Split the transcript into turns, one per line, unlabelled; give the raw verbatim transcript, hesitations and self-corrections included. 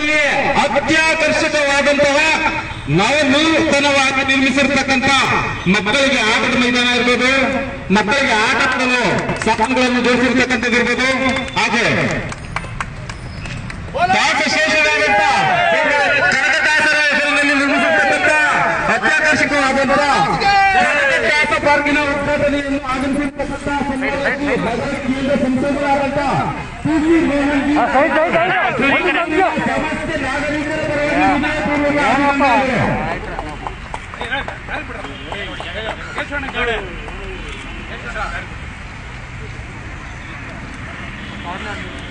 ಮಕ್ಕಳಲ್ಲಿ ಅತ್ಯಾಕರ್ಷಕವಾದಂತಹ ನವನೂತನವಾಗಿ ನಿರ್ಮಿಸಿರ್ತಕ್ಕಂಥ ಮಕ್ಕಳಿಗೆ ಆಟದ ಮೈದಾನ ಇರ್ಬೋದು, ಮಕ್ಕಳಿಗೆ ಆಟ ಆಡಲು ಸಾಧನಗಳನ್ನು ಜೋಡಿಸಿರ್ತಕ್ಕಂಥದ್ದು ಇರ್ಬೋದು, ಹಾಗೆ ದಾಸಶೇಷರಾದಂತ ಕನಕದಾಸರ ಹೆಸರಿನಲ್ಲಿ ನಿರ್ಮಿಸಿರ್ತಕ್ಕಂಥ ಅತ್ಯಾಕರ್ಷಕವಾದಂತಹ ಕನಕದಾಸ ಪಾರ್ಕಿನ ಉದ್ಘಾಟನೆಯನ್ನು ಆಗಮಿಸಿರ್ತಕ್ಕಂಥ ಸಂಸದರಾದಂತ ಪಿ ಸಿ ಮೋಹನ್ ಜಿ ಸಮಸ್ತ ನಾಗರಿಕರ ಪರವಾಗಿ